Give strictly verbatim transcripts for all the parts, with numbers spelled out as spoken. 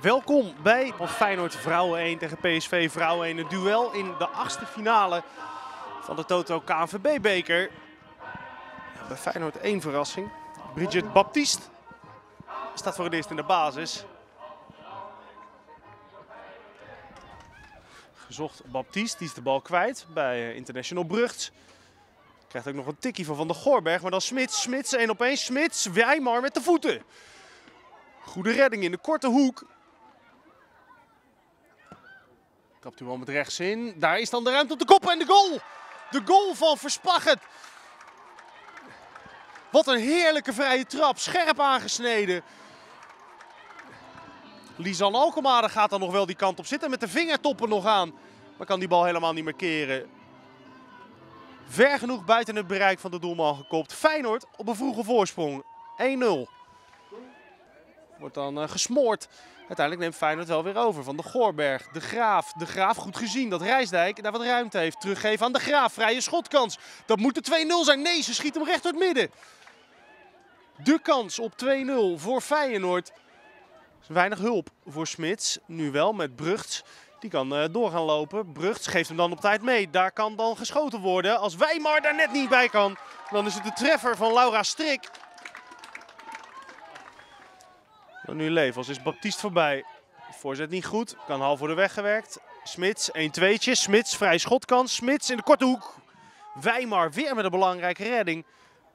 Welkom bij Feyenoord Vrouwen één tegen P S V Vrouwen één. Een duel in de achtste finale van de Toto K N V B-beker. Ja, bij Feyenoord één verrassing. Brigitte Baptiste staat voor het eerst in de basis. Gezocht Baptiste, die is de bal kwijt bij International Brugts. Krijgt ook nog een tikkie van Van der Goorberg, maar dan Smits. Smits één op één. Smits, Wijmar met de voeten. Goede redding in de korte hoek. Trapt u wel met rechts in. Daar is dan de ruimte op de kop en de goal. De goal van Verspagget. Wat een heerlijke vrije trap. Scherp aangesneden. Lisanne Alkmaar gaat dan nog wel die kant op zitten met de vingertoppen nog aan. Maar kan die bal helemaal niet meer keren. Ver genoeg buiten het bereik van de doelman gekopt. Feyenoord op een vroege voorsprong. één nul. Wordt dan uh, gesmoord. Uiteindelijk neemt Feyenoord wel weer over. Van de Goorberg, de Graaf. De Graaf goed gezien dat Rijsdijk daar wat ruimte heeft. Teruggeven aan de Graaf. Vrije schotkans. Dat moet de twee nul zijn. Nee, ze schiet hem recht door het midden. De kans op twee nul voor Feyenoord. Weinig hulp voor Smits. Nu wel met Brugts. Die kan uh, door gaan lopen. Brugts geeft hem dan op tijd mee. Daar kan dan geschoten worden. Als Wijmar daar net niet bij kan, dan is het de treffer van Laura Strik. Dan nu Levels is Baptiste voorbij. Voorzet niet goed. Kan half worden weggewerkt. Smits, één tweetje. Smits, vrij schotkans. Smits in de korte hoek. Wijmar weer met een belangrijke redding.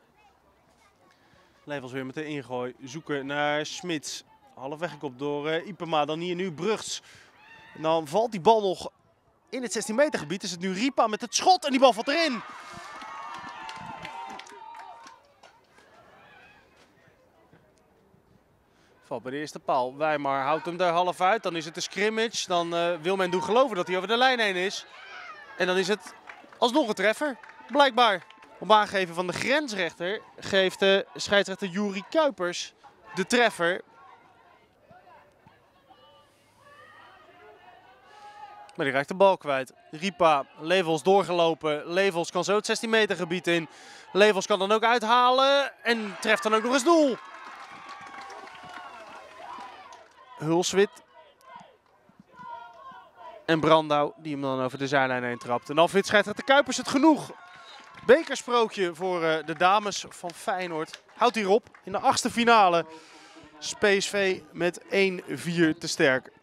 Levels weer met de ingooi. Zoeken naar Smits. Half weggekopt door uh, Ipema. Dan hier nu Brugts. En dan valt die bal nog in het zestien meter gebied. Is het nu Ripa met het schot en die bal valt erin. Valt bij de eerste paal. Wijmar houdt hem er half uit. Dan is het een scrimmage. Dan uh, wil men doen geloven dat hij over de lijn heen is. En dan is het alsnog een treffer. Blijkbaar. Op aangeven van de grensrechter geeft de scheidsrechter Juri Kuipers de treffer. Maar die raakt de bal kwijt. Ripa, Levels doorgelopen. Levels kan zo het zestien meter gebied in. Levels kan dan ook uithalen en treft dan ook nog eens doel. Hulswit. En Brandau die hem dan over de zijlijn heen trapt. En dan vindt scheidsrechter Kuipers het genoeg. Bekersprookje voor uh, de dames van Feyenoord. Houdt hierop in de achtste finale. P S V met één vier te sterk.